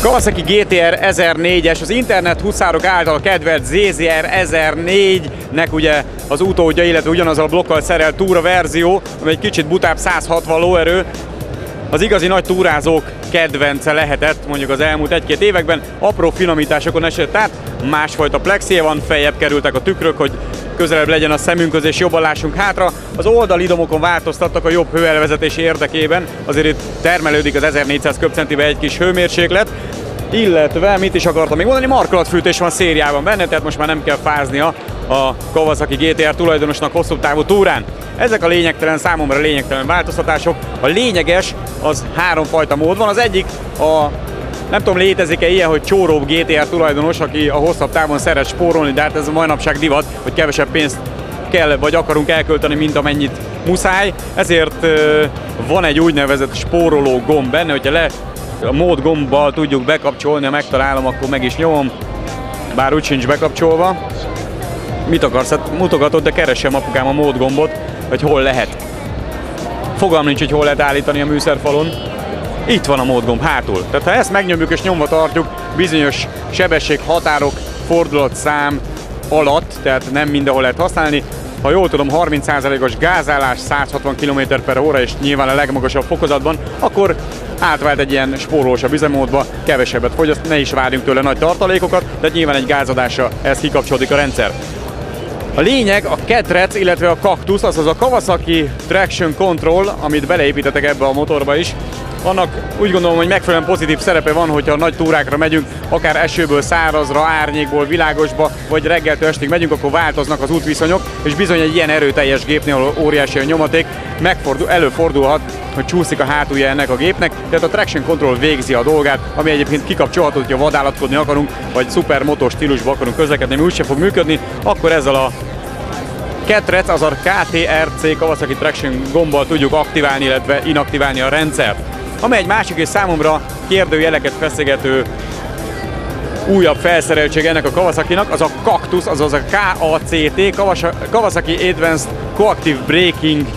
Kawasaki GTR 1004-es, az internet huszárok által kedvelt ZZR 1004-nek ugye az utódja, illetve ugyanazzal a blokkal szerelt túra verzió, ami egy kicsit butább, 160 lóerő. Az igazi nagy túrázók kedvence lehetett mondjuk az elmúlt egy-két években, apró finomításokon esett át, másfajta plexie van, feljebb kerültek a tükrök, hogy közelebb legyen a szemünkhöz és jobban lássunk hátra. Az oldalidomokon változtattak a jobb hőelvezetési érdekében, azért itt termelődik az 1400 köbcentibe egy kis hőmérséklet, illetve mit is akartam még mondani, markolatfűtés van szériában benne, tehát most már nem kell fáznia a Kawasaki GTR tulajdonosnak hosszú távú túrán. Ezek a lényegtelen, számomra lényegtelen változtatások. A lényeges, az háromfajta mód van. Az egyik nem tudom, létezik-e ilyen, hogy csóróbb GTR tulajdonos, aki a hosszabb távon szeret spórolni, de hát ez manapság divat, hogy kevesebb pénzt kell vagy akarunk elkölteni, mint amennyit muszáj. Ezért van egy úgynevezett spóroló gomb benne, hogyha a mód gombbal tudjuk bekapcsolni, ha megtalálom, akkor meg is nyomom, bár úgy sincs bekapcsolva. Mit akarsz? Hát mutogatod, de keressem apukám a mód gombot, hogy hol lehet. Fogalmam nincs, hogy hol lehet állítani a műszerfalon. Itt van a módgomb hátul. Tehát ha ezt megnyomjuk és nyomva tartjuk bizonyos sebességhatárok, fordulatszám alatt, tehát nem mindenhol lehet használni. Ha jól tudom, 30%-os gázállás 160 km/h és nyilván a legmagasabb fokozatban, akkor átvált egy ilyen spórolósabb üzemmódba, kevesebbet fogyaszt, ne is várjunk tőle nagy tartalékokat, de nyilván egy gázadásra ez kikapcsolódik a rendszer. A lényeg a ketrec, illetve a kaktusz, azaz a Kawasaki Traction Control, amit beleépítettek ebbe a motorba is. Annak úgy gondolom, hogy megfelelően pozitív szerepe van, hogyha nagy túrákra megyünk, akár esőből szárazra, árnyékból világosba, vagy reggeltől estig megyünk, akkor változnak az útviszonyok, és bizony egy ilyen erőteljes gépnél óriási a nyomaték, előfordulhat, hogy csúszik a hátulja ennek a gépnek, tehát a Traction Control végzi a dolgát, ami egyébként kikapcsolható, hogyha vadállatkodni akarunk, vagy szupermotor stílusba akarunk közlekedni, ami úgyse fog működni, akkor ezzel a ketrec, azaz KTRC Kawasaki Traction gombbal tudjuk aktiválni, illetve inaktiválni a rendszert. Ami egy másik és számomra kérdőjeleket feszegető újabb felszereltség ennek a Kawasakinak, az a kaktusz, azaz a KACT, Kawasaki Advanced Coactive Braking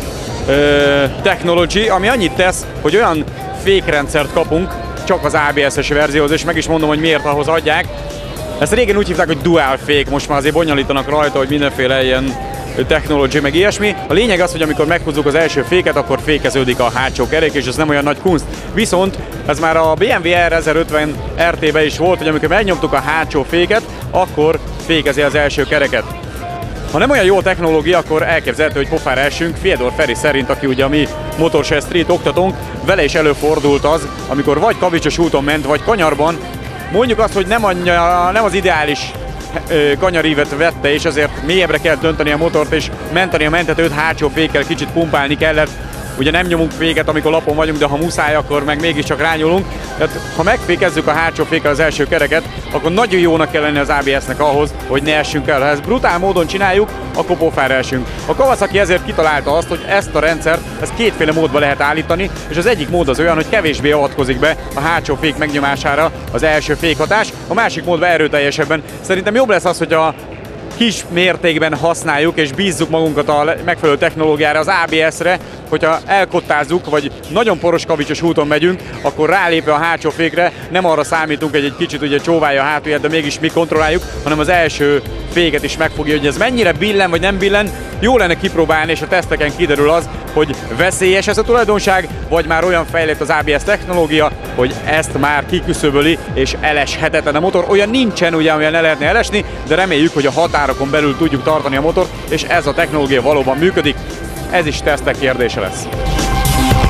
Technology, ami annyit tesz, hogy olyan fékrendszert kapunk, csak az ABS-es verzióhoz, és meg is mondom, hogy miért ahhoz adják. Ezt régen úgy hívták, hogy dual fék, most már azért bonyolítanak rajta, hogy mindenféle ilyen technology meg ilyesmi. A lényeg az, hogy amikor meghúzzuk az első féket, akkor fékeződik a hátsó kerék, és ez nem olyan nagy kunst. Viszont ez már a BMW R1050 RT-be is volt, hogy amikor megnyomtuk a hátsó féket, akkor fékezi az első kereket. Ha nem olyan jó technológia, akkor elképzelhető, hogy pofára esünk. Fiedor Feri szerint, aki ugye a mi Motorse Street oktatónk, vele is előfordult az, amikor vagy kavicsos úton ment, vagy kanyarban, mondjuk azt, hogy nem az ideális kanyarívet vette, és ezért mélyebbre kell dönteni a motort, és menteni a mentetőt, hátsó fékkel kicsit pumpálni kellett. Ugye nem nyomunk féket, amikor lapon vagyunk, de ha muszáj, akkor meg mégiscsak rányulunk. Tehát ha megfékezzük a hátsó fékkel az első kereket, akkor nagyon jónak kell lenni az ABS-nek ahhoz, hogy ne essünk el. Ha ezt brutál módon csináljuk, akkor pofára esünk. A Kawasaki ezért kitalálta azt, hogy ezt a rendszert, kétféle módba lehet állítani, és az egyik mód az olyan, hogy kevésbé avatkozik be a hátsó fék megnyomására az első fékhatás, a másik módban erőteljesebben. Szerintem jobb lesz az, hogy a kis mértékben használjuk és bízzuk magunkat a megfelelő technológiára, az ABS-re, hogyha elkottázzuk, vagy nagyon poros kavicsos úton megyünk, akkor rálépve a hátsó fékre nem arra számítunk, hogy egy kicsit ugye csóválja a hátulját, de mégis mi kontrolláljuk, hanem az első féket is megfogja, hogy ez mennyire billen vagy nem billen. Jó lenne kipróbálni, és a teszteken kiderül az, hogy veszélyes ez a tulajdonság, vagy már olyan fejlett az ABS technológia, hogy ezt már kiküszöböli, és eleshetetlen a motor. Olyan nincsen, ugye, amilyen ne lehetne elesni, de reméljük, hogy a határokon belül tudjuk tartani a motort, és ez a technológia valóban működik. Ez is tesztek kérdése lesz.